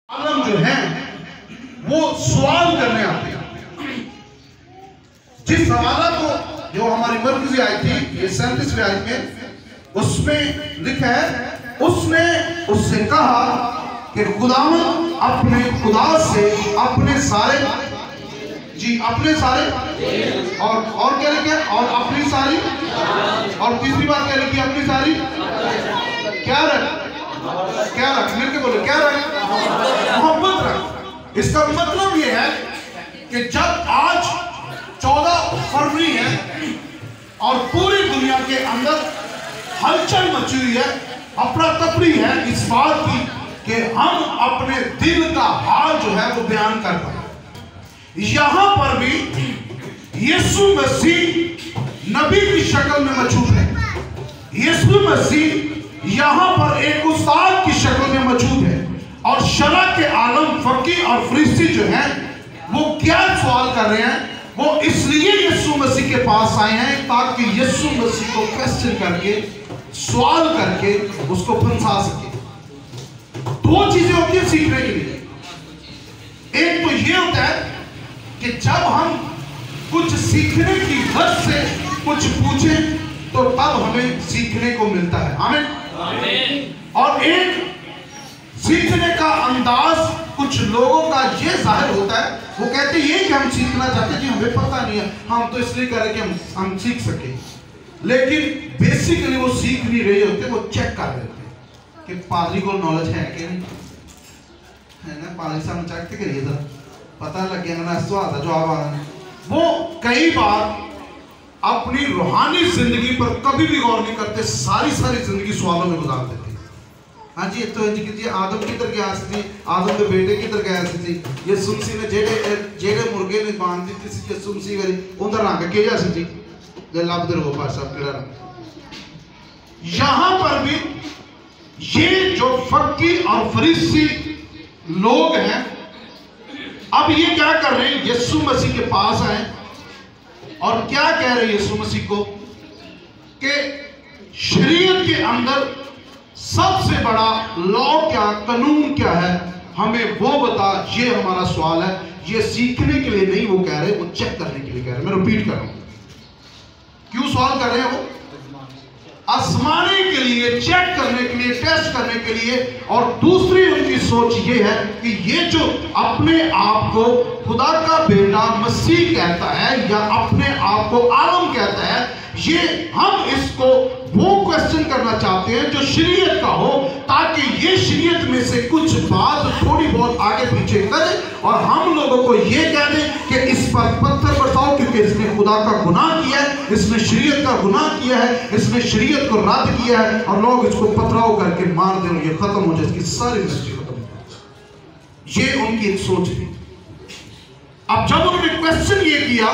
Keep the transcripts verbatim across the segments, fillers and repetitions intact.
आलम जो है वो सवाल करने आते हैं। जिस हवाला को जो हमारी मरकजी आई थी ये सैंतीसवीं आयत में उसमें लिखा है, उसने उससे कहा कि खुदावन अपने खुदा से अपने सारे जी अपने सारे और और क्या लिखे और अपनी सारी और तीसरी बात क्या लिखी अपनी सारी क्या रख क्या रख मिलके बोलो क्या रख मोहब्बत रख। इसका मतलब यह है कि जब आज चौदह फरवरी है और पूरी दुनिया के अंदर हलचल मची हुई है, अफरा तफरी है इस बात की कि हम अपने दिल का हाल जो है वो बयान कर पाए। यहां पर भी यीशु मसीह नबी की शक्ल में मौजूद है। यीशु मसीह यहां पर एक उस्ताद की शक्ल में मौजूद है और शरा के आलम फकीह और फरिश्ते जो हैं वो क्या सवाल कर रहे हैं, वो इसलिए यीशु मसीह के पास आए हैं ताकि यीशु मसीह को क्वेश्चन करके सवाल करके उसको फंसा सके। दो चीजें होती है सीखने के लिए। एक तो ये होता है कि जब हम कुछ सीखने की वजह से कुछ पूछें तो तब हमें सीखने को मिलता है। आमीन। और एक सीखने का अंदाज कुछ लोगों का ये जाहिर होता है, वो कहते हैं ये कि हम सीखना चाहते हैं, जी हमें पता नहीं है, हम तो इसलिए कर रहे कि हम हम सीख सके, लेकिन बेसिकली वो सीख नहीं रहे होते, वो चेक कर रहे होते कि पादरी को नॉलेज है कि नहीं है ना। पादरी साहब चेक तो करिए जरा, पता लग गया ना सवाल का जवाब आना। वो कई बार अपनी रूहानी जिंदगी पर कभी भी गौर नहीं करते, सारी सारी जिंदगी सवालों में गुजार देते। हाँ जी तो जी आदम किधर गया सी, आदम के बेटे किधर गया सी, ये सुनसी ने जेड़े जेड़े मुर्गे ने बांध दी सी, ये सुनसी वाली उनका रंग के जा सी जी जे लभदे रहो भाई साहब केड़ा रंग। यहां पर भी ये जो फकीह और फरीसी लोग हैं, अब ये क्या कर रहे हैं, यीशु मसीह के पास आए और क्या कह रहे हैं यीशु मसीह को कि शरीयत के अंदर सबसे बड़ा लॉ क्या, कानून क्या है, हमें वो बता। ये हमारा सवाल है, ये सीखने के लिए नहीं वो कह रहे, वो चेक करने के लिए कह रहे। मैं रिपीट कर रहा हूं, क्यों सवाल कर रहे हैं वो आजमाने के लिए, चेक करने के लिए, टेस्ट करने के लिए। और दूसरी उनकी सोच ये है कि ये जो अपने आप को खुदा का बेटा मसीह कहता है या अपने आप को आलम कहता है, ये हम इसको वो क्वेश्चन करना चाहते हैं जो शरीयत का हो, ताकि ये शरीयत में से कुछ बात थोड़ी बहुत आगे पीछे करे और हम लोगों को ये कह दें कि इस पर पत्थर बरसाओ क्योंकि इसने खुदा का गुनाह किया है, इसने शरीयत का गुनाह किया है, इसने शरीयत को रद्द किया है, और लोग इसको पथराव करके मार दें, ये खत्म हो जाए, इसकी सारी मिस्ट्री खत्म हो जाए। ये उनकी एक सोच थी। अब जब उन्होंने क्वेश्चन ये किया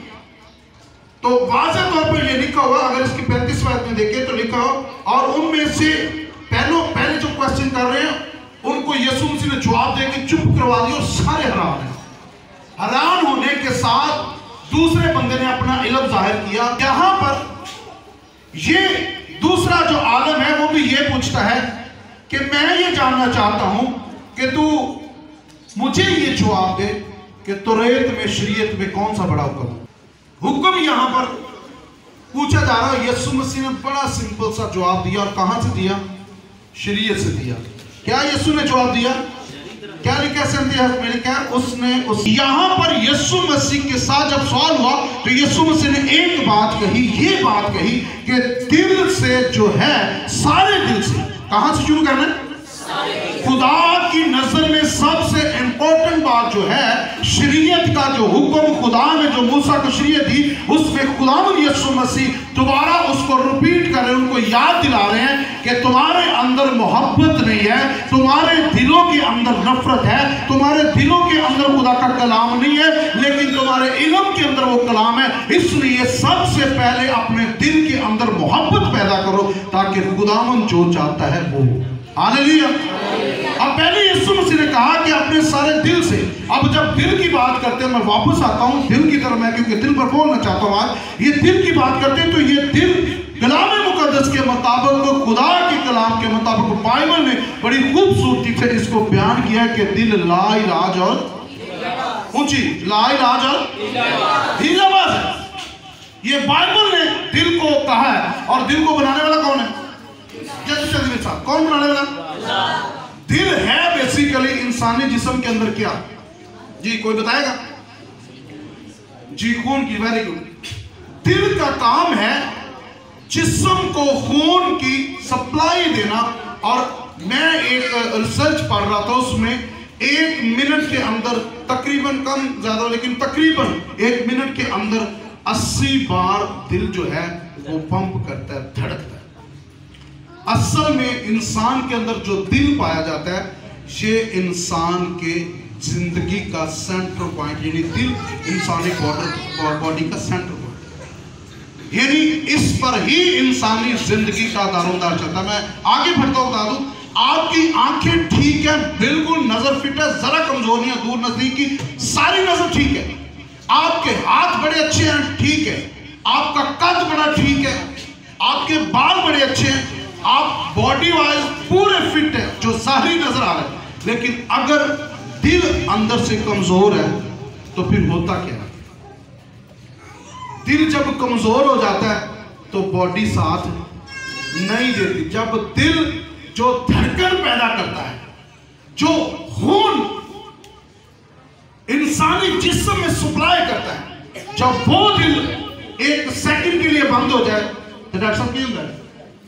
तो वाज़ेह तौर पर ये लिखा हुआ, अगर इसकी पैंतीसवीं आयत में देखें तो लिखा हो, और उनमें से पहले पहले जो क्वेश्चन कर रहे हैं उनको यीशु मसीह ने जवाब देके चुप करवा दिया और सारे हैरान हैं। हैरान होने के साथ दूसरे बंदे ने अपना इल्म जाहिर किया। यहां पर ये दूसरा जो आलम है वो भी ये पूछता है कि मैं ये जानना चाहता हूं कि तू मुझे ये जवाब दे कि तौरात में, शरीयत में कौन सा बड़ा हुक्म है। हुक्म यहां पर पूछा जा रहा है। यीशु मसीह ने बड़ा सिंपल सा जवाब दिया, और कहां से दिया, शरीयत से दिया। क्या यीशु ने जवाब दिया, क्या लिखा है मैंने क्या उसने उस यहां पर यीशु मसीह के साथ जब सवाल हुआ तो यीशु मसीह ने एक बात कही, ये बात कही कि दिल से जो है, सारे दिल से, कहां से शुरू करना है, खुदा की नजर में सबसे इंपॉर्टेंट बात जो है, शरीयत का जो हुक्म खुदा ने जो मूसा को शरीयत दी, उसमें खुदावंद यीशु मसीह दोबारा उसको रिपीट कर रहे हैं, उनको याद दिला रहे हैं कि तुम्हारे अंदर मोहब्बत नहीं है, तुम्हारे दिलों के अंदर नफरत है, तुम्हारे दिलों के अंदर खुदा का कलाम नहीं है, लेकिन तुम्हारे इल्म के अंदर वो कलाम है। इसलिए सबसे पहले अपने दिल के अंदर मोहब्बत पैदा करो ताकि खुदावंद जो चाहता है वो। हालेलुया। अब पहले यीशु मसीह ने कहा कि अपने सारे दिल से। अब जब दिल की बात करते हैं, मैं वापस आता हूं दिल की तरफ, मैं क्योंकि दिल पर बोलना चाहता हूं आज, ये दिल की बात करते हैं तो ये दिल कलाम मुकद्दस के मुताबिक, खुदा के कलाम के मुताबिक बाइबल ने बड़ी खूबसूरती से इसको बयान किया कि दिल लाइलाज और ऊंची लाइलाज और हीलाबाज है। ये बाइबल ने दिल को कहा है। और दिल को बनाने वाला कौन है? जल्दी जल्दी मेरे साथ, कौन बनाने वाला? दिल है बेसिकली इंसानी जिस्म के अंदर क्या? जी कोई बताएगा? जी खून की, वेरी गुड। दिल का काम है जिस्म को खून की सप्लाई देना। और मैं एक रिसर्च पढ़ रहा था, उसमें एक मिनट के अंदर तकरीबन, कम ज्यादा लेकिन तकरीबन एक मिनट के अंदर अस्सी बार दिल जो है वो पंप करता है, धड़कता है। असल में इंसान के अंदर जो दिल पाया जाता है, ये इंसान के जिंदगी का सेंटर पॉइंट, यानी दिल इंसानी बॉडी का सेंटर पॉइंट, यानी इस पर ही इंसानी जिंदगी का दारोमदार चलता है। मैं आगे बढ़ता हूं, बता दूं, आपकी आंखें ठीक है, बिल्कुल नजर फिट है, जरा कमजोर नहीं है, दूर नजदीक की सारी नजर ठीक है। आपके हाथ बड़े अच्छे हैं, ठीक है। आपका कद बड़ा ठीक है, आपके बाल बड़े अच्छे हैं, आप बॉडी वाइज पूरे फिट है, जो जाहिरी नजर आ रहा है। लेकिन अगर दिल अंदर से कमजोर है तो फिर होता क्या है? दिल जब कमजोर हो जाता है तो बॉडी साथ नहीं देती। जब दिल जो धड़कन पैदा करता है, जो खून इंसानी जिस्म में सप्लाई करता है, जब वो दिल एक सेकंड के लिए बंद हो जाए तो डॉक्टर साहब क्या होता है?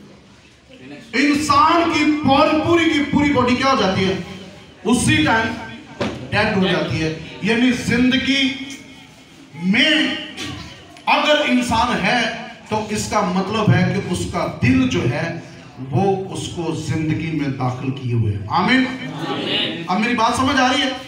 इंसान की पूरी की पूरी बॉडी क्या हो जाती है? उसी टाइम डेड हो जाती है। यानी जिंदगी में अगर इंसान है तो इसका मतलब है कि उसका दिल जो है वो उसको जिंदगी में दाखिल किए हुए है। आमीन। अब मेरी बात समझ आ रही है?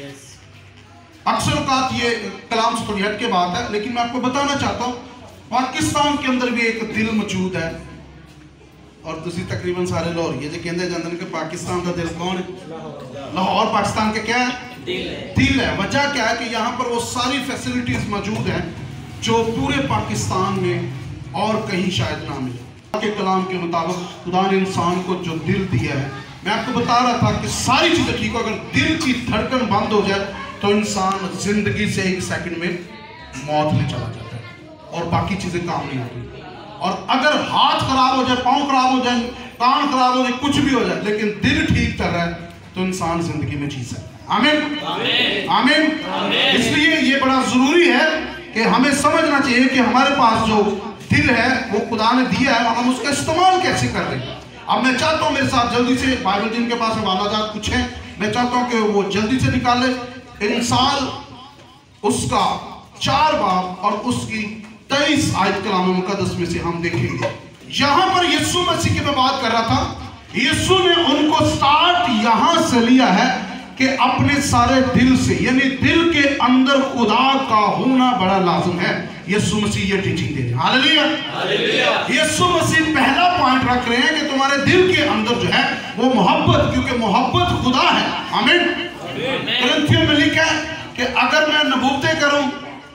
अक्सर औकात ये कलाम से थोड़ी हट के बात है, लेकिन मैं आपको बताना चाहता हूं पाकिस्तान के अंदर भी एक दिल मौजूद है। और तुसी तकरीबन सारे लाहौरी जो कहते जाते हैं कि पाकिस्तान का दिल कौन है? लाहौर पाकिस्तान के क्या है? दिल है। दिल है। वजह क्या है कि यहाँ पर वो सारी फैसिलिटीज मौजूद हैं जो पूरे पाकिस्तान में और कहीं शायद ना मिले। के कलाम के मुताबिक खुदा ने इंसान को जो दिल दिया है, मैं आपको बता रहा था कि सारी चीजें ठीक हो, अगर दिल की धड़कन बंद हो जाए तो इंसान जिंदगी से एक सेकंड में मौत में चला जाता है और बाकी चीजें काम नहीं आती। और अगर हाथ खराब हो जाए, पांव खराब हो जाए, कान खराब हो जाए, कुछ भी हो जाए, लेकिन दिल ठीक चल रहा है तो इंसान जिंदगी में जी सकता है। आमीन आमीन। इसलिए ये बड़ा जरूरी है कि हमें समझना चाहिए कि हमारे पास जो दिल है वो खुदा ने दिया है, हम उसका इस्तेमाल कैसे कर रहे हैं। अब मैं चाहता हूँ मेरे साथ जल्दी से बाइबल जिनके पास हवालाजात कुछ हैं, मैं चाहता हूँ कि वो जल्दी से निकाले। इंसान उसका चार बाब और उसकी तेईस आयत कलाम मुकद्दस में से हम देखेंगे। यहां पर यीशु मसीह की मैं बात कर रहा था, यीशु ने उनको स्टार्ट यहां से लिया है कि अपने सारे दिल से, यानी दिल के अंदर खुदा का होना बड़ा लाजिम है। यीशु मसीह ये टीचिंग दे रहे हैं। Hallelujah hallelujah. यीशु मसीह पहला पॉइंट रख रहे हैं कि तुम्हारे दिल के अंदर जो है वो मोहब्बत, क्योंकि मोहब्बत खुदा है। आमीन। कुरिन्थियों में लिखा है कि अगर मैं नबूवतें करूं,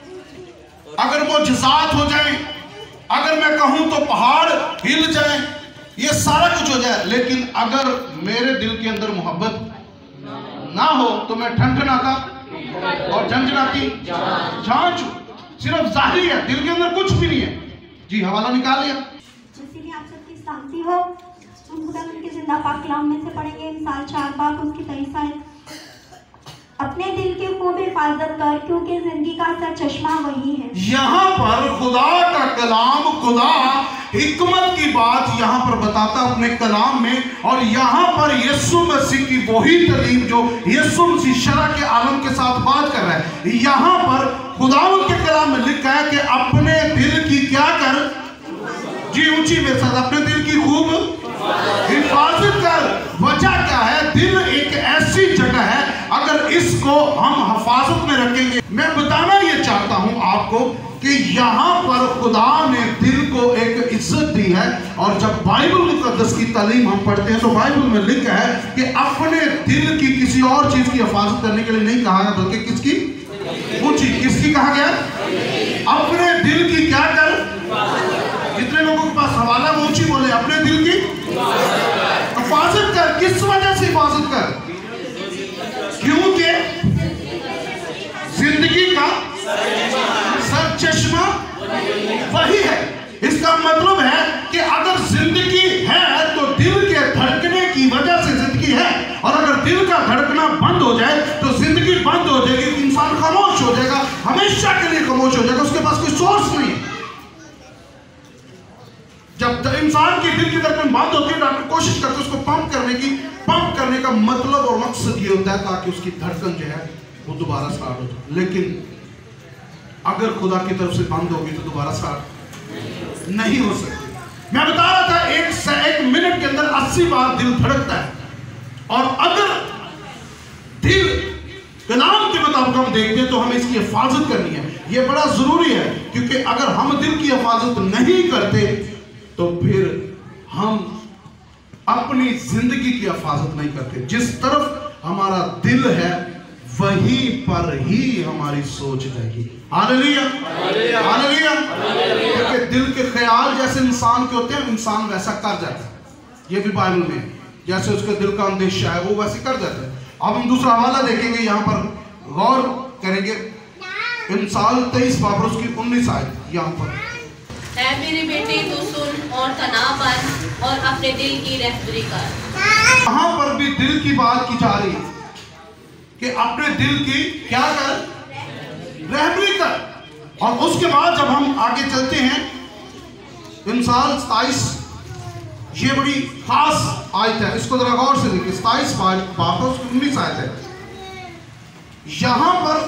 अगर वो मुजज़ात हो जाए, अगर मैं कहूं तो पहाड़ हिल जाए, ये सारा कुछ हो जाए, लेकिन अगर मेरे दिल के अंदर मोहब्बत ना हो तो मैं ठनठनाता और झंझनाती जांच सिर्फ जाहिर है, दिल के अंदर कुछ भी नहीं है। जी हवाला निकाल लिया। जैसे भी आप सबकी शांति हो, हम खुदा के जिंदा पाक कलाम में से पढ़ेंगे मिसाल चार बाब उसकी तेईस आयत। अपने दिल की खूब हिफाजत कर, क्योंकि जिंदगी का सर चश्मा वही है। यहाँ पर खुदा का कलाम, खुदा हिकमत की बात यहाँ पर बताता अपने कलाम में, और यहाँ पर यीशु मसीह की वही तालीम जो यीशु मसीह शरा के आलम के साथ बात कर रहा है, यहाँ पर खुदावंद के कलाम में लिखा है कि अपने दिल की क्या कर, जी ऊंची मेरे साथ, अपने दिल की खूब हिफाजत कर। वजह क्या है? दिल एक ऐसी जगह है, अगर इसको हम हिफाजत में रखेंगे। मैं बताना ये चाहता हूं आपको कि यहाँ पर खुदा ने दिल को एक इज्जत दी है, और जब बाइबल मुकद्दस की तालीम हम पढ़ते हैं तो बाइबल में लिखा है कि अपने दिल की किसी और चीज की हिफाजत करने के लिए नहीं कहा है, बल्कि किसकी? ऊंची। किसकी कहा गया? अपने दिल की क्या कर। कितने लोगों के पास इसका मतलब है कि अगर जिंदगी है तो दिल के धड़कने की वजह से जिंदगी है, और अगर दिल का धड़कना बंद हो जाए तो जिंदगी बंद हो जाएगी, इंसान खामोश हो जाएगा, हमेशा के लिए खामोश हो जाएगा, उसके पास कोई सोर्स नहीं है। जब इंसान की दिल की धड़कन बंद होती है, डॉक्टर कोशिश करते हैं उसको पंप करने की। पंप करने का मतलब और मकसद ये होता है ताकि उसकी धड़कन जो है वो दोबारा स्टार्ट हो जाए। लेकिन अगर खुदा की तरफ से बंद होगी तो दोबारा स्टार्ट नहीं हो सकती। मैं बता रहा था एक से एक मिनट के अंदर अस्सी बार दिल धड़कता है, और अगर दिल कलाम के मुताबिक हम देखते हैं तो हमें इसकी हिफाजत करनी है। यह बड़ा जरूरी है, क्योंकि अगर हम दिल की हिफाजत नहीं करते तो फिर हम अपनी जिंदगी की हिफाजत नहीं करते। जिस तरफ हमारा दिल है वहीं पर ही हमारी सोच रहेगी। Hallelujah, hallelujah. क्योंकि दिल के ख्याल जैसे इंसान के होते हैं, इंसान वैसा कर जाता है। ये भी बाइबल में, जैसे उसके दिल का अंदेशा है वो वैसे कर जाता है। अब हम दूसरा हवाला देखेंगे, यहाँ पर गौर करेंगे। इमसाल तेईस बाबर उसकी उन्नीस आयत यहाँ पर, ऐ मेरे बेटे तू सुन और तनाव बन और अपने दिल की रहबरी कर। यहाँ पर भी दिल की बात की जा रही है कि अपने दिल की क्या कर, रहबरी कर। और उसके बाद जब हम आगे चलते हैं, इमसाल सताइस, ये बड़ी खास आयत है, इसको जरा गौर से देखिए। सताइस बाबर उसकी उन्नीस आयत है। यहां पर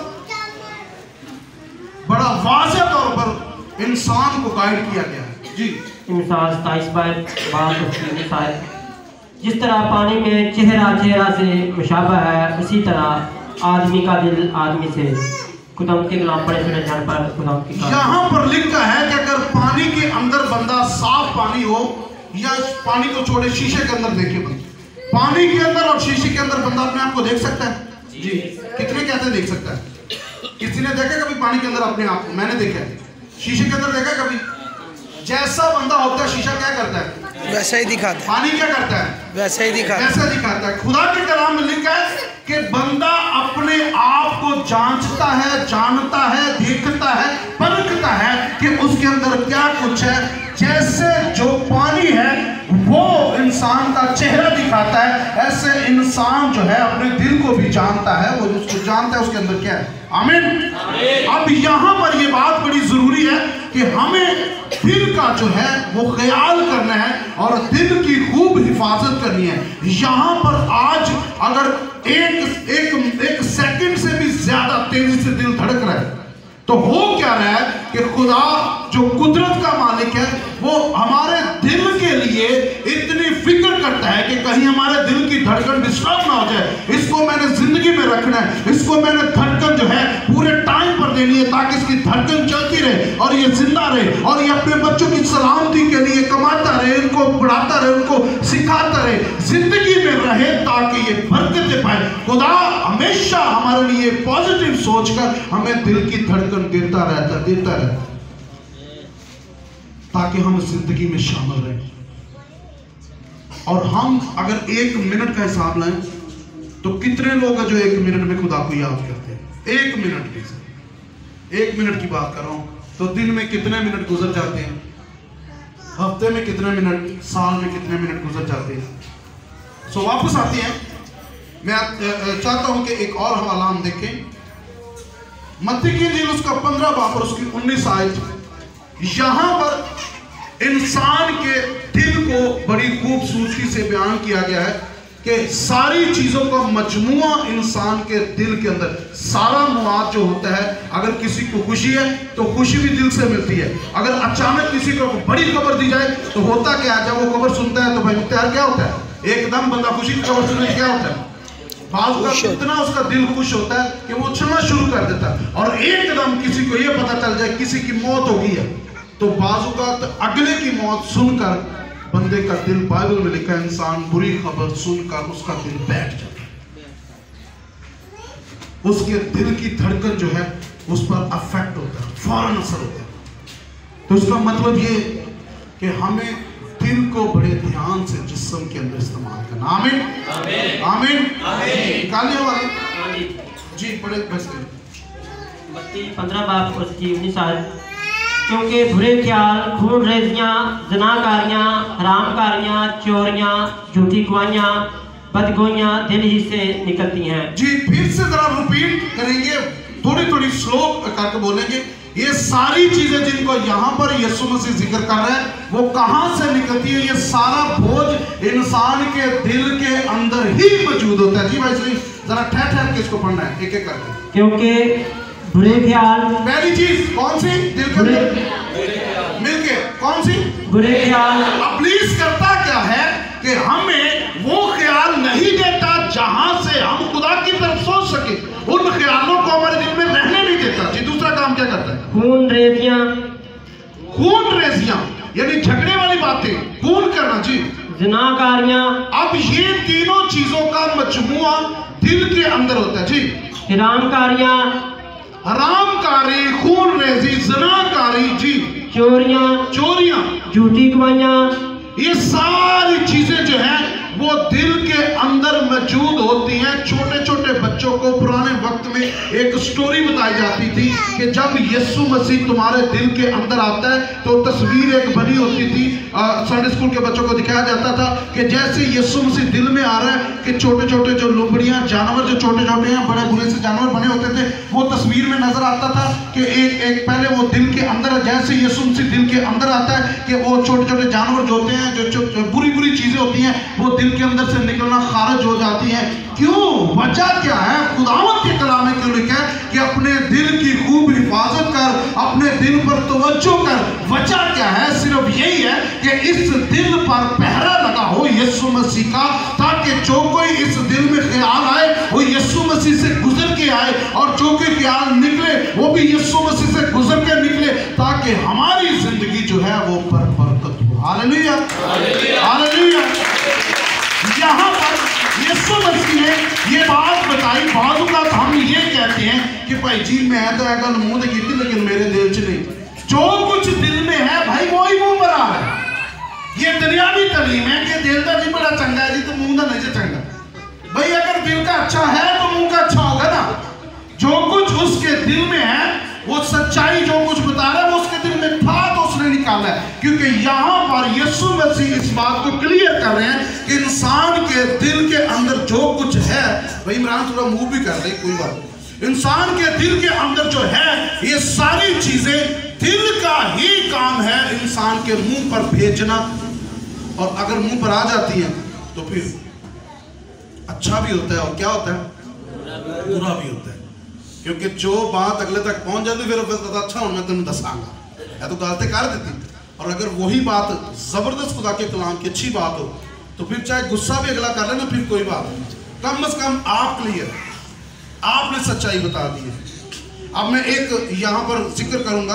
बड़ा वाज़ेह तौर पर इंसान को गाइड किया गया है। जी, मिसाल सताइस बात उसकी मिसाल, जिस तरह पानी में चेहरा चेहरा से मुशाबा है, उसी तरह आदमी का दिल आदमी से। खुदा के कलाम पढ़े सुने जाने पर खुदा की यहाँ पर लिखा है कि अगर पानी के अंदर बंदा, साफ पानी हो या पानी को छोड़े शीशे के अंदर देखे बंदा, पानी के अंदर और शीशे के अंदर बंदा अपने आप को देख सकता है। जी, कितने कहते देख सकता है? किसी ने देखा कभी पानी के अंदर अपने आप को? मैंने देखा है। शीशे के अंदर देखा कभी? जैसा बंदा होता है शीशा क्या करता है? वैसा ही दिखाता है। पानी क्या करता है? वैसा ही दिखाता है। वैसा दिखाता है। खुदा के कलाम में लिखा है कि बंदा अपने आप को जांचता है, जानता है, देखता है, परखता है कि उसके अंदर क्या कुछ है। जैसे जो पानी है वो इंसान का चेहरा दिखाता है, ऐसे इंसान जो है अपने दिल को भी जानता है, वो उसको जानता है उसके अंदर क्या है। आमीन। अब यहाँ पर ये बात बड़ी जरूरी है कि हमें दिल का जो है वो ख्याल करना है और दिल की खूब हिफाजत करनी है। यहाँ पर आज अगर एक एक एक सेकंड से भी ज्यादा तेजी से दिल धड़क रहा है तो हो क्या रहा है कि खुदा जो कुदरत का मालिक है वो हमारे दिल के लिए इतनी फिक्र करता है कि कहीं हमारे दिल की धड़कन डिस्टर्ब ना हो जाए। इसको मैंने जिंदगी में रखना है, इसको मैंने धड़कन जो है पूरे टाइम पर देनी है ताकि इसकी धड़कन चलती रहे और ये जिंदा रहे और ये अपने बच्चों की सलामती के लिए कमाता रहे, इनको पढ़ाता रहे, उनको सिखाता रहे, जिंदगी में रहे ताकि ये बरकतें पाए। खुदा हमेशा हमारे लिए पॉजिटिव सोचकर हमें दिल की धड़कन देता रहता देता रहता ताकि हम जिंदगी में शामिल रहें। और हम अगर एक मिनट का हिसाब लाएं तो कितने लोग हैं जो एक मिनट में खुदा को याद करते हैं? एक मिनट की एक मिनट की बात कर रहा हूं तो दिन में कितने मिनट गुजर जाते हैं, हफ्ते में कितने मिनट, साल में कितने मिनट गुजर जाते हैं। सो वापस आते हैं। मैं चाहता हूं कि एक और हवाला हम देखें। मत्ती की इंजील उसका पंद्रह बाब और उसकी उन्नीस आयत। यहां पर इंसान के दिल को बड़ी खूबसूरती से बयान किया गया है कि सारी चीजों का मजमुआ इंसान के दिल के अंदर, सारा मवाद जो होता है, अगर किसी को खुशी है तो खुशी भी दिल से मिलती है। अगर अचानक किसी को बड़ी खबर दी जाए तो होता क्या है, जब वो खबर सुनता है तो भाई मुख्तार क्या होता है, एकदम बंदा खुशी की खबर सुनने क्या होता है, इतना उसका दिल खुश होता है कि वो उछलना शुरू कर देता है। और एकदम किसी को ये पता चल जाए किसी की मौत हो गई है तो बाजू का तो अगले की मौत सुनकर बंदे का दिल, बाइबल में लिखा है, इंसान बुरी खबर सुनकर उसका दिल बैठ जाता है, उसके दिल की धड़कन जो है उस पर अफेक्ट होता है, फौरन असर होता है। तो इसका मतलब ये कि हमें दिल को बड़े ध्यान से जिस्म के अंदर इस्तेमाल करना। आमीन आमीन आमीन निकालिए वाले जी, बड़े बस मत्ती पंद्रह बाब उसकी उन्नीस आयत। क्योंकि बुरे ख्याल, खून रेजियाँ, जनाकारियाँ, हरामकारियाँ, चोरियाँ, झूठी गवाहियाँ, बदगोइयाँ दिल ही से निकलती हैं। जी फिर से जरा रिपीट करेंगे, थोड़ी थोड़ी स्लो करके बोलेंगे। ये सारी चीजें जिनको यहाँ पर यीशु मसीह जिक्र कर रहे हैं, वो कहाँ से निकलती है? ये सारा बोझ इंसान के दिल के अंदर ही मौजूद होता है। जी भाई सही, जरा ठहर ठहर के इसको पढ़ना है एक एक करके। क्योंकि बुरे ख्याल, पहली चीज कौन सी? दिल के अंदर मिलके कौन सी? बुरे ख्याल। अब प्लीज करता क्या है कि हमें वो ख्याल नहीं देता जहां से हम खुदा की तरफ सोच सके, उन ख्यालों को हमारे दिल में रहने नहीं देता। जी दूसरा काम क्या करता है? खून रेजियाँ, खून रेजियां यानी झगड़े वाली बातें, खून करना। जी जनाकारियाँ। अब ये तीनों चीजों का मजमुआ दिल के अंदर होता है। जी हरामकारियाँ, हरामकारी, खून रेजी, जनाकारी, जी चोरियाँ, चोरियां, झूठी गवाहियाँ, ये सारी चीजें जो हैं वो दिल के अंदर मौजूद होती हैं। छोटे छोटे बच्चों को पुराने वक्त में एक स्टोरी बताई जाती थी कि जब यीशु मसीह तुम्हारे दिल के अंदर आता है तो तस्वीर एक बनी होती थी। संडे स्कूल के बच्चों को दिखाया जाता था कि जैसे यीशु मसीह दिल में आ रहा है कि छोटे छोटे जो लुबड़ियां, जानवर जो छोटे छोटे हैं, बड़े बुरे से जानवर बने होते थे, वो तस्वीर में नजर आता था कि एक एक पहले वो दिल के अंदर, जैसे यीशु मसीह दिल के अंदर आता है कि वो छोटे छोटे जानवर जो होते हैं, जो, जो, जो बुरी बुरी चीजें होती हैं, वो दिल के अंदर से निकलना खारिज हो जाती है। क्यों? वजह क्या है? खुदावंद के कलाम में क्यों लिखा है कि अपने दिल की खूब हिफाजत कर, अपने दिल पर तवज्जो कर? वजह क्या है? सिर्फ यही है कि इस दिल पर पहरा लगा हो यीशु मसीह का, ताकि जो कोई इस दिल में ख्याल आए वो यीशु मसीह से गुजर के आए, और जो कोई ख्याल निकले वो भी यीशु मसीह से गुजर के निकले, ताकि हमारी जिंदगी जो है वो पर बरकत हो। Hallelujah, hallelujah. यहाँ पर यीशु मसीह ने ये बात बताई। बाजू का हम ये कहते हैं कि भाई जी मैं तो एक गल मुंह की थी लेकिन मेरे दिल च नहीं। जो कुछ दिल में है भाई वो ही मुंह पर आ रहा है। ये दुनियावी तालीम है कि दिल का जी बड़ा चंगा है जी तो मुंह का नहीं से चंगा। भाई अगर दिल का अच्छा है तो मुंह का अच्छा होगा ना। जो कुछ उसके दिल में है वो सच्चाई, जो कुछ बता रहा है वो उसके दिल में था तो उसने निकाला है। क्योंकि यहाँ पर यीशु मसीह इस बात को क्लियर कर रहे हैं कि इंसान के दिल के अंदर जो कुछ है, भाई इमरान थोड़ा मुंह भी कर दे कोई बात नहीं, इंसान के दिल के अंदर जो है ये सारी चीजें दिल का ही काम है इंसान के मुंह पर भेजना। और अगर मुंह पर आ जाती है तो फिर अच्छा भी होता है और क्या होता है? बुरा भी होता है। क्योंकि जो बात अगले तक पहुंच जाती फिर अच्छा हूं मैं तेन दसांगा या तो गलती कर देती। और अगर वही बात जबरदस्त खुदा के कलाम की अच्छी बात हो तो फिर चाहे गुस्सा भी अगला कर लेना फिर कोई बात नहीं, कम से कम आप क्लियर, आपने सच्चाई बता दी है। अब मैं एक यहाँ पर जिक्र करूंगा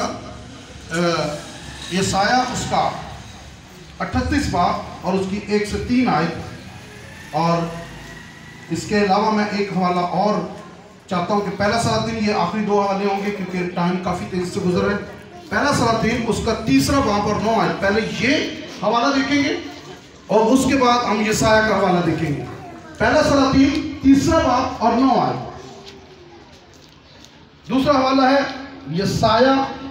यशाया उसका अठतीस बाब और उसकी एक से तीन आयत, और इसके अलावा मैं एक हवाला और चाहता हूं कि पहला सलातीन, ये आखिरी दो हवाले होंगे क्योंकि टाइम काफी तेजी से गुजर रहा है। पहला सलातीन उसका तीसरा बाब और नौ आयत, पहले ये हवाला देखेंगे और उसके बाद हम यशाया का हवाला देखेंगे। पहला सलातीन तीसरा बाब और नौ आयत। दूसरा हवाला है यशाया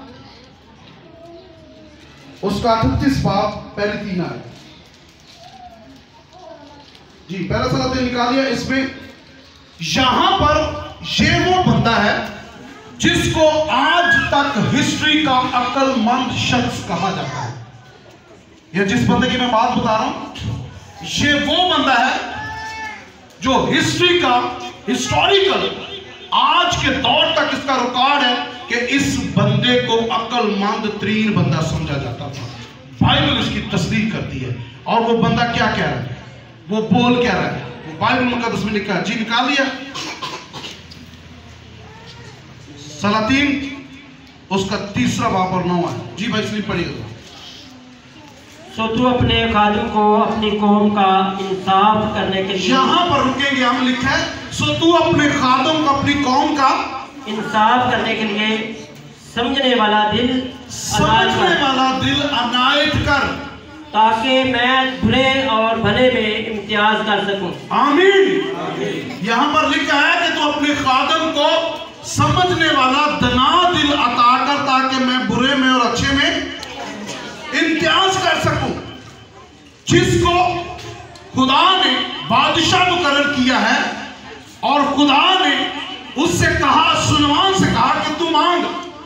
उसका अठतीस बाब पहले तीन आयत। जी पहला सलातीन निकालिए। इसमें यहां पर ये वो बंदा है जिसको आज तक हिस्ट्री का अक्लमंद शख्स कहा जाता है। ये जिस बंदे की मैं बात बता रहा हूं ये वो बंदा है जो हिस्ट्री का हिस्टोरिकल आज के दौर तक इसका रिकॉर्ड है कि इस बंदे को अक्लमंद तरीन बंदा समझा जाता था। बाइबल इसकी तस्दीक करती है। और वो बंदा क्या कह रहा है, वो बोल क्या रहा है, वो बाइबल मुकद्दस में लिखा है। जी निकाल लिया सलातीन उसका तीसरा बाब और नौ है। जी भाई इसलिए पढ़िएगा। सो तू अपने खादिम को अपनी कौम का इंसाफ करने के लिए, यहाँ पर रुकेंगे हम, लिखा है सो तू अपने खादिम को अपनी कौम का इंसाफ करने के लिए समझने वाला दिल समझने वाला दिल अनायत कर, ताकि मैं बुरे और भले में इम्तियाज कर सकूं। आमीन। यहाँ पर लिखा है कि तू अपने खादिम को समझने वाला दना दिल अता कर, ताकि मैं बुरे में और अच्छे में जिसको खुदा ने बादशाह मुकर्रर किया है, और खुदा ने उससे कहा, सुलेमान से कहा कि तू मांग,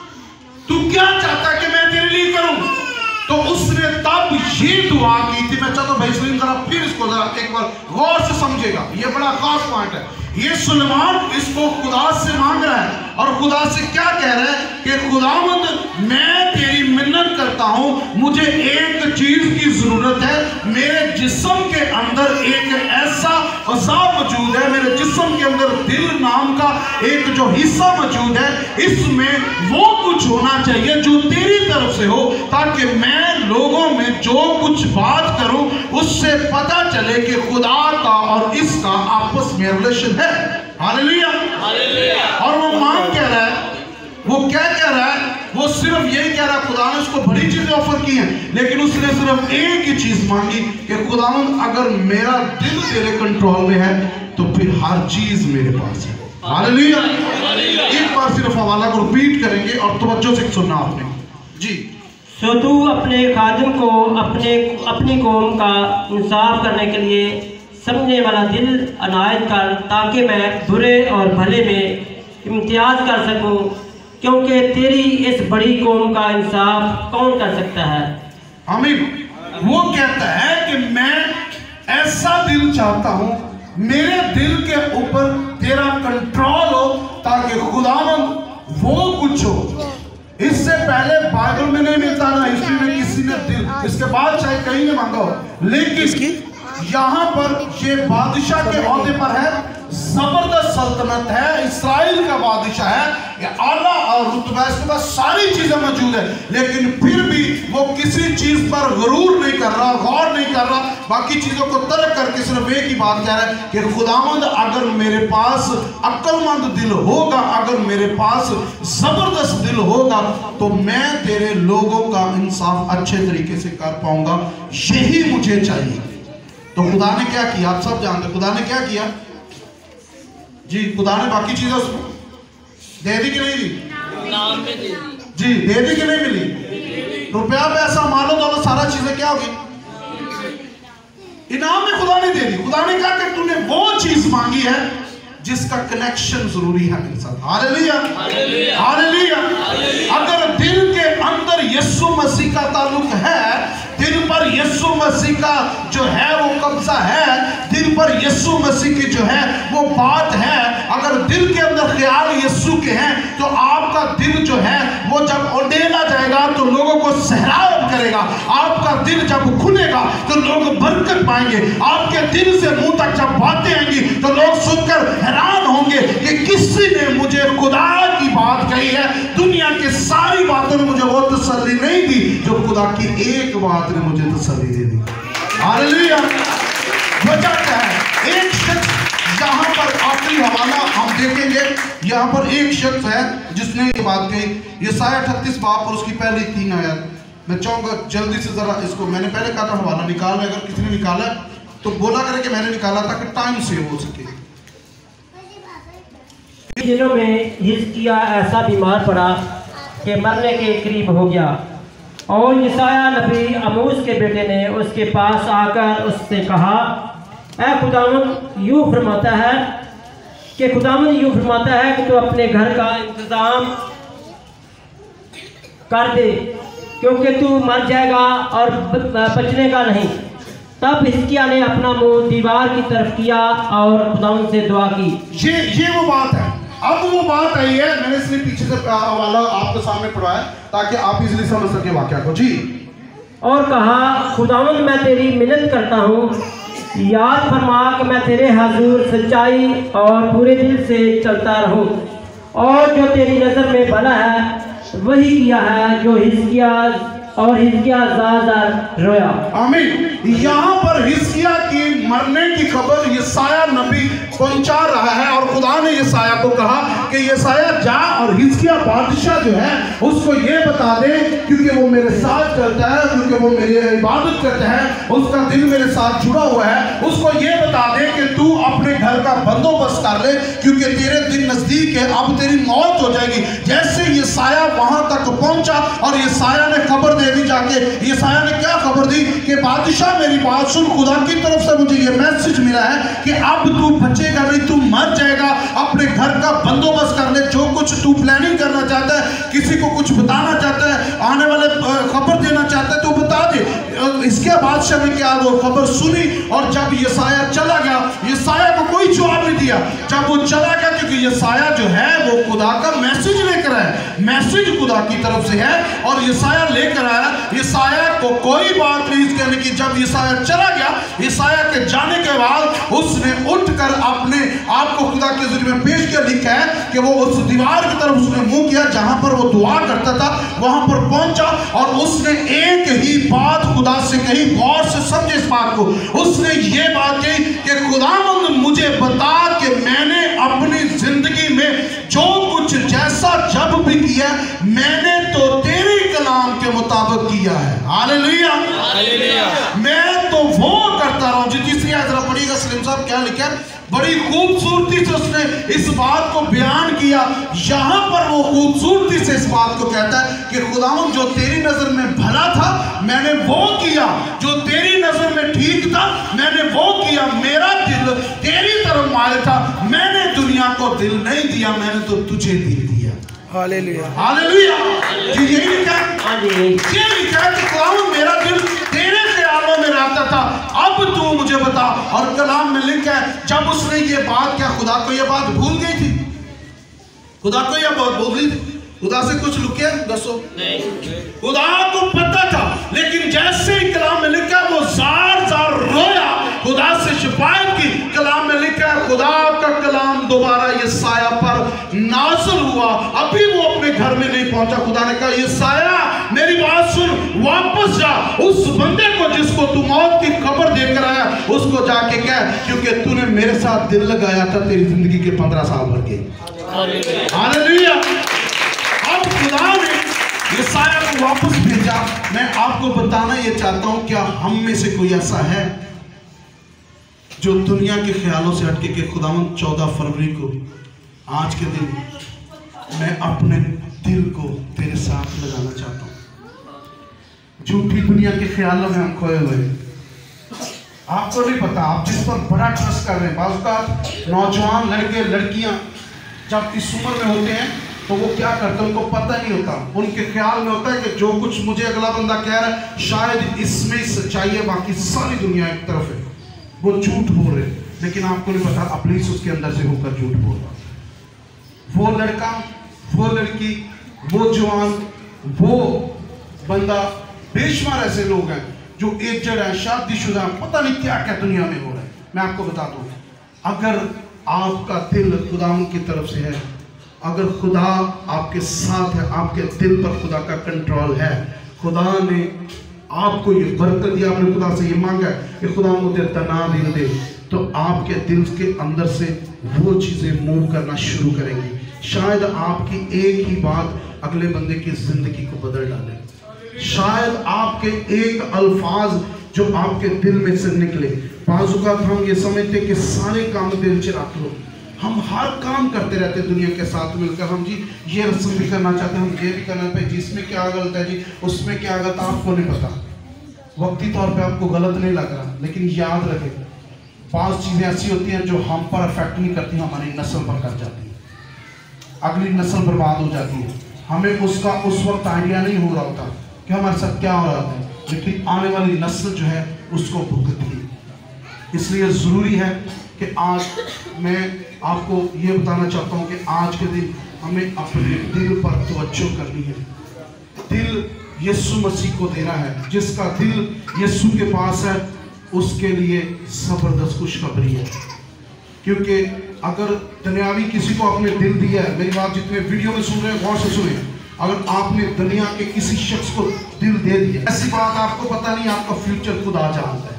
तू क्या चाहता है कि मैं तेरे लिए करूं। तो उसने तब ये दुआ की थी। मैं चाहता हूं भाई सुनील जरा फिर इसको जरा एक बार गौर से समझेगा, ये बड़ा खास पॉइंट है। ये सुलेमान इसको खुदा से मांग रहा है, और खुदा से क्या कह रहा है कि खुदावंद मैं तेरी मिन्नत करता हूं, मुझे एक चीज की जरूरत है। मेरे जिस्म के अंदर एक ऐसा अज़ा मौजूद है, मेरे जिस्म के अंदर दिल नाम का एक जो हिस्सा मौजूद है, इसमें वो कुछ होना चाहिए जो तेरी तरफ से हो, ताकि मैं लोगों में जो कुछ बात करूं उससे पता चले कि खुदा का और इसका आपस में रिलेशन है। Hallelujah, hallelujah. और वो मांग कह रहा है, वो क्या कह रहा है, वो सिर्फ यही कह रहा है, खुदा ने उसको बड़ी चीजें ऑफर की हैं, लेकिन उसने सिर्फ एक ही चीज मांगी कि खुदावंद अगर मेरा दिल तेरे कंट्रोल में है तो फिर हर चीज मेरे पास है। हालेलुया। एक बार सिर्फ हवाला को रिपीट करेंगे और तवज्जो से सुनना आपने जी। सो तू अपने खादिम को अपने अपनी कौम का इंसाफ करने के लिए समझने वाला दिल अनायत कर, ताकि मैं बुरे और भले में इम्तियाज कर सकूं, क्योंकि तेरी इस बड़ी कौम का इंसाफ कौन कर सकता है। आमीन। वो कहता है कि मैं ऐसा दिल चाहता हूं, मेरे दिल के ऊपर तेरा कंट्रोल हो, ताकि खुदावंद वो कुछ हो। इससे पहले बाइबल में नहीं मिलता, ना हिस्ट्री में किसी ने दिल, इसके बाद चाहे कहीं ने मांगा हो, लेकिन यहाँ पर ये बादशाह के ओहदे पर है, जबरदस्त सल्तनत है, इस्राइल का बादशाह है, ये आला और रुतबा, इसके पास सारी चीजें मौजूद है, लेकिन फिर भी वो किसी चीज पर गरूर नहीं कर रहा, गौर नहीं कर रहा, बाकी चीजों को तर्क करके सिर्फ एक ही बात कह रहा है कि खुदावंद अगर मेरे पास अक्लमंद दिल होगा, अगर मेरे पास जबरदस्त दिल होगा, तो मैं तेरे लोगों का इंसाफ अच्छे तरीके से कर पाऊंगा, यही मुझे चाहिए। तो खुदा ने क्या किया, आप सब जानते, खुदा ने क्या किया जी, खुदा ने बाकी चीजें उसको दे दी कि नहीं दी? जी दे दी कि नहीं मिली? रुपया पैसा मालो तो सारा चीजें क्या होगी, इनाम में खुदा ने दे दी। खुदा ने कहा कि तूने वो चीज मांगी है जिसका कनेक्शन जरूरी है मेरे साथ। Hallelujah, hallelujah. अगर दिल के अंदर यीशु मसीह का ताल्लुक है, दिल पर यीशु मसीह का जो है वो कब्जा है, दिल पर यीशु मसीह की जो है वो बात है, अगर दिल के अंदर ख्याल यीशु के हैं, तो आपका दिल जो है वो जब उंडेला जाएगा तो लोगों को सहराव करेगा। आपका दिल जब खुलेगा तो लोग बरकत पाएंगे। आपके दिल से मुंह तक जब बातें आएंगी तो लोग सुनकर हैरान होंगे कि किसी ने मुझे खुदा की बात कही है। दुनिया के सारी बातों ने मुझे वो तसल्ली नहीं दी जो खुदा की एक बात ने मुझे तसल्ली दे दी। हालेलुया। वजह क्या है? एक शख्स, यहाँ पर आखिरी हवाला हम देखेंगे, यहाँ पर एक शख्स है जिसने ये बात कही, यशायाह अड़तीस बाब और उसकी पहली तीन आयत। मैं चाहूंगा जल्दी से जरा इसको, मैंने पहले कहा था हवाला निकाल, अगर किसी ने निकाला तो बोला करे कि मैंने निकाला, ताकि टाइम सेव हो सके। दिनों में हिजकिय्याह ऐसा बीमार पड़ा कि मरने के करीब हो गया, और यशायाह नबी आमोस के बेटे ने उसके पास आकर उससे कहा, ऐ खुदावंद यूँ फरमाता है कि खुदावंद यूँ फरमाता है कि तू अपने घर का इंतज़ाम कर दे, क्योंकि तू मर जाएगा और बचने का नहीं। तब हिजकिय्याह ने अपना मुंह दीवार की तरफ किया और खुदावंद से दुआ की। ये ये वो बात है। अब वो बात आई है, मैंने इसलिए पीछे से हवाला आपके सामने पढ़ाया ताकि आप इजीली समझ सके वाकया को जी। और कहा, खुदावंद मैं तेरी मिन्नत करता हूँ, याद फरमा कि मैं तेरे हाज़ुर सच्चाई और पूरे दिल से चलता रहूं, और जो तेरी नज़र में भला है वही किया है। जो हिजकिय्याह और हिजकिय्याह ज़्यादा रोया। आमीन। यहाँ पर हिजकिय्याह की मरने की खबर यशायाह नबी पहुंचा रहा है, और खुदा ने यशायाह को कहा कि यशायाह जा और हिजकिय्याह बादशाह जो है उसको ये बता दे, क्योंकि वो मेरे साथ चलता है, क्योंकि वो मेरी इबादत करता है, उसका दिल मेरे साथ जुड़ा हुआ है, उसको ये बता दे कि तू अपने घर का बंदोबस्त कर ले, क्योंकि तेरे दिन नजदीक है, अब तेरी मौत हो जाएगी। जैसे यशायाह वहां तक पहुंचा और यशायाह ने खबर दे दी जाके, यशायाह ने क्या खबर दी बोली कि बादशाह मेरी बात सुन, खुदा की तरफ से मुझे ये मैसेज मिला है कि अब तू बचेगा नहीं, तू मर जाएगा। अपने घर का बंदोबस्त कर ले, जो कुछ तू प्लानिंग करना चाहता है, किसी को कुछ बताना चाहता है, आने वाले खबर देना चाहता है तो बता दे। इसके बादशाह ने क्या वो खबर सुनी, और जब यशायाह चला गया, यशायाह को कोई जवाब नहीं दिया। जब वो चला गया, क्योंकि यशायाह जो है वो खुदा का मैसेज लेकर आया, मैसेज खुदा की तरफ से है और यशायाह लेकर आया। यशायाह को कोई बात नहीं कहने की। जब यशायाह चला गया, यशायाह के जाने के बाद उसने उठकर अपने आप को खुदा के जरिए में पेश किया। लिखा है कि वो उस दीवार की तरफ उसने मुंह किया जहां पर वो दुआ करता था, वहां पर पहुंचा और उसने एक ही बात खुदा से कही। गौर से समझे इस बात को। उसने ये बात कही कि खुदावंद मुझे बता कि मैंने अपनी जिंदगी में जो कुछ जैसा जब भी किया, मैंने तो तेरे कलाम के मुताबिक किया है। Hallelujah, hallelujah. मैं तो वो करता रहा हूं। जी तीसरी आयत जरा पढ़िएगा सलीम साहब, क्या लिखा है? बड़ी खूबसूरती से उसने इस बात को बयान किया। यहां पर वो खूबसूरती से इस बात को कहता है कि खुदावंद जो तेरी नजर में भला था मैंने वो किया, जो तेरी नजर में ठीक था मैंने वो किया। मेरा दिल तेरी तरफ मारे था, मैंने दुनिया को दिल नहीं दिया, मैंने तो तुझे दिल दिया। Hallelujah, hallelujah. जी यही लिखा है, ये लिखा है कि खुदावंद मेरा दिल तेरे ख्यालों में रहता था, अब तू मुझे बता। और कलाम में लिखा है जब उसने ये बात, क्या खुदा को ये बात भूल गई थी? खुदा को ये बात भूल गई थी? खुदा से कुछ लुके दसो नहीं, खुदा को पता था। लेकिन जैसे ही कलाम में लिखा वो जार जार रोया, खुदा से शिकायत की। कलाम में लिखा है खुदा का कलाम दोबारा यशायाह पर नाज़िल हुआ। अभी वो अपने घर में नहीं पहुंचा। खुदा ने कहा यशायाह मेरी बात सुन, वापस जा। उस बंदे को जिसको तू मौत की खबर देकर आया, उसको जाके कह, क्योंकि तूने मेरे साथ दिल लगाया था, तेरी जिंदगी के पंद्रह साल भर गए। हालेलुया। अब खुदा ने यशायाह को वापस भेजा। मैं आपको बताना ये चाहता हूं, क्या हम में से कोई ऐसा है जो दुनिया के ख्यालों से हटके के खुदावंद चौदह फरवरी को आज के दिन मैं अपने दिल को तेरे साथ लगाना चाहता हूं। झूठी दुनिया के ख्यालों में हम खोए हुए। आपको नहीं पता, आप जिस पर बड़ा ट्रस्ट कर रहे हैं। बाज़ औक़ात नौजवान लड़के लड़कियां जब इस उम्र में होते हैं तो वो क्या करते हैं उनको पता नहीं होता। उनके ख्याल में होता है कि जो कुछ मुझे अगला बंदा कह रहा है शायद इसमें सच्चाई है, बाकी सारी दुनिया एक तरफ है, वो झूठ बोल रहे। लेकिन आपको नहीं पता अब्लीस उसके अंदर से होकर झूठ बोल रहा। वो लड़का, वो लड़की, वो जवान, वो बंदा, बेशुमार ऐसे लोग हैं जो एजड है, शादीशुदा, पता नहीं क्या क्या दुनिया में हो रहा है। मैं आपको बता दूं, अगर आपका दिल खुदा की तरफ से है, अगर खुदा आपके साथ है, आपके दिल पर खुदा का कंट्रोल है, खुदा ने आपको ये बरकत दिया, आपने खुदा से ये मांगा है कि खुदा मुझे तना दिल दे, तो आपके दिल के अंदर से वो चीज़ें मूव करना शुरू करेंगी। शायद आपकी एक ही बात अगले बंदे की जिंदगी को बदल डाले। शायद आपके एक अल्फाज जो आपके दिल में से निकले। बाज़-औक़ात हम ये समझते कि सारे काम दिल से रख लो, हम हर काम करते रहते दुनिया के साथ मिलकर। हम जी ये रस्म भी करना चाहते हैं, हम ये भी करना चाहते हैं, जिसमें क्या गलत है जी, उसमें क्या गलत, आपको नहीं पता। वक्ती तौर पे आपको गलत नहीं लग रहा, लेकिन याद रखें पांच चीज़ें ऐसी होती हैं जो हम पर अफेक्ट नहीं करती, हमारी नस्ल पर कर जाती है। अगली नस्ल बर्बाद हो जाती है। हमें उसका उस वक्त आइडिया नहीं हो रहा होता कि हमारे साथ क्या हो रहा है, लेकिन आने वाली नस्ल जो है उसको भुगतती है। इसलिए ज़रूरी है कि आज मैं आपको ये बताना चाहता हूँ कि आज के दिन हमें अपने दिल पर तवज्जो करनी है। दिल यीशु मसीह को देना है। जिसका दिल यीशु के पास है उसके लिए ज़बरदस्त खुशखबरी है। क्योंकि अगर दुनियावी किसी को आपने दिल दिया है, मेरी बात जितने वीडियो में सुन रहे हैं गौर से सुने, अगर आपने दुनिया के किसी शख्स को दिल दे दिया, ऐसी बात आपको पता नहीं, आपका फ्यूचर खुदा जानता है।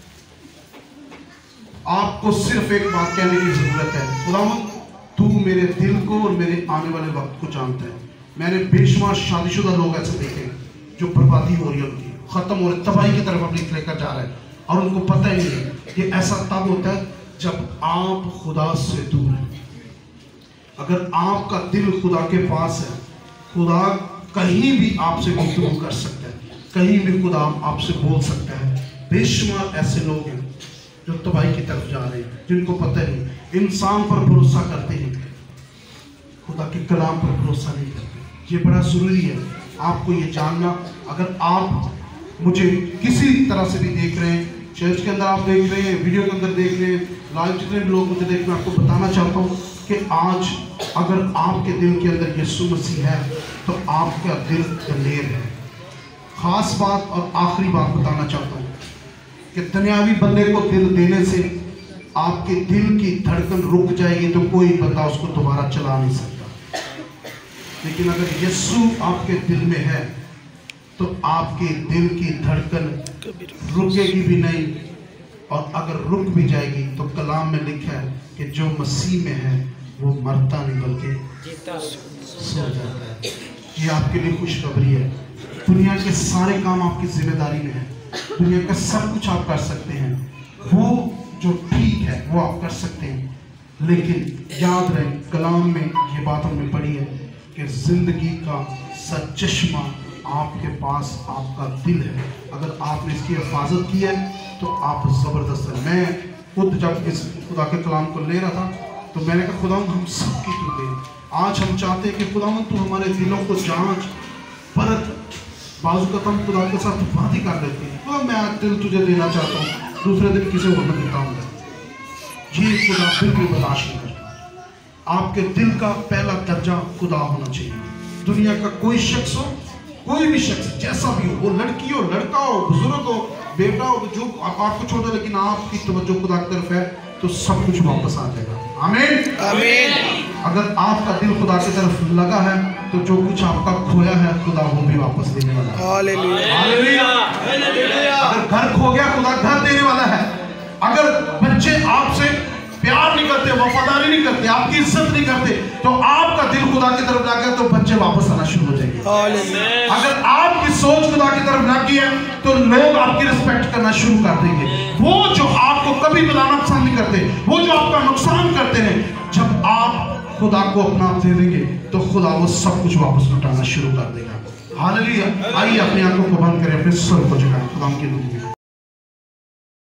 आपको सिर्फ एक बात कहने की जरूरत है, खुदावंद तू मेरे दिल को और मेरे आने वाले वक्त को जानता है। मैंने बेशुमार शादीशुदा लोग ऐसे देखे जो बर्बादी हो रही है, उनकी खत्म हो रही, तबाही की तरफ अपनी लेकर जा रहे हैं और उनको पता ही नहीं। ये ऐसा तब होता है जब आप खुदा से दूर हैं। अगर आपका दिल खुदा के पास है, खुदा कहीं भी आपसे गुफ्तगू कर सकता है। कहीं भी खुदा आपसे बोल सकता है। बेशुमार ऐसे लोग हैं जो तबाही की तरफ जा रहे हैं, जिनको पता नहीं, इंसान पर भरोसा करते हैं, खुदा के कलाम पर भरोसा नहीं करते। ये बड़ा ज़रूरी है आपको ये जानना। अगर आप मुझे किसी तरह से भी देख रहे हैं, चर्च के अंदर आप देख रहे हैं, वीडियो के अंदर देख रहे हैं, लाइव जितने भी लोग मुझे देख रहे हैं, आपको बताना चाहता हूँ कि आज अगर आपके दिल के अंदर यीशु मसीह है तो आपका दिल दलेर है। खास बात और आखिरी बात बताना चाहता हूँ कि दुनियावी बंदे को दिल देने से आपके दिल की धड़कन रुक जाएगी तो कोई बंदा उसको दोबारा चला नहीं सकता। लेकिन अगर यीशु आपके दिल में है तो आपके दिल की धड़कन रुकेगी भी नहीं, और अगर रुक भी जाएगी तो कलाम में लिखा है कि जो मसीह में है वो मरता नहीं बल्कि सो जाता है। ये आपके लिए खुशखबरी है। दुनिया के सारे काम आपकी जिम्मेदारी में है, दुनिया का सब कुछ आप कर सकते हैं, वो जो ठीक है वो आप कर सकते हैं, लेकिन याद रहे कलाम में ये बात हमने पढ़ी है कि जिंदगी का सचश्मा आपके पास आपका दिल है। अगर आपने इसकी हिफाजत की है तो आप ज़बरदस्त है। मैं खुद जब इस खुदा के कलाम को ले रहा था तो मैंने कहा खुदा हम सबकी तू दे। आज हम चाहते हैं कि खुदा तू हमारे दिलों को जांच परत। बाजू का हम खुदा के साथ बात ही कर लेते हैं, तो मैं आज दिल तुझे देना चाहता हूँ, दूसरे दिन किसी और को देता हूँ। ये खुदा बिल्कुल बर्दाश्त नहीं करता। आपके दिल का पहला दर्जा खुदा होना चाहिए। दुनिया का कोई शख्स हो, कोई भी शख्स जैसा भी हो, वो लड़की हो, लड़का हो, बुजुर्ग हो, बेटा हो, जो आपको छोड़, लेकिन आपकी तवज्जो खुदा की तरफ है तो सब कुछ वापस आ जाएगा। आमीन आमीन। अगर आपका दिल खुदा की तरफ लगा है तो जो कुछ आपका खोया है खुदा वो भी वापस देने वाला है। Hallelujah hallelujah. अगर घर खो गया खुदा घर देने वाला है। अगर बच्चे आपसे प्यार नहीं करते, वफादारी नहीं करते, आपकी इज्जत नहीं करते, तो आपका दिल खुदा की तरफ लग गया तो बच्चे वापस आना शुरू हो जाएंगे। अगर आपकी सोच खुदा की तरफ लगी है तो लोग आपकी रिस्पेक्ट करना शुरू कर देंगे। वो जो आपको कभी बुलाना पसंद नहीं करते, वो जो आपका नुकसान करते हैं, जब आप खुदा को अपना दे देंगे तो खुदा वो सब कुछ वापस लौटाना शुरू कर देगा। हालेलुया। आइए अपनी आंखों को बंद करें, अपने सर को झुकाएं खुदा की दुआ में।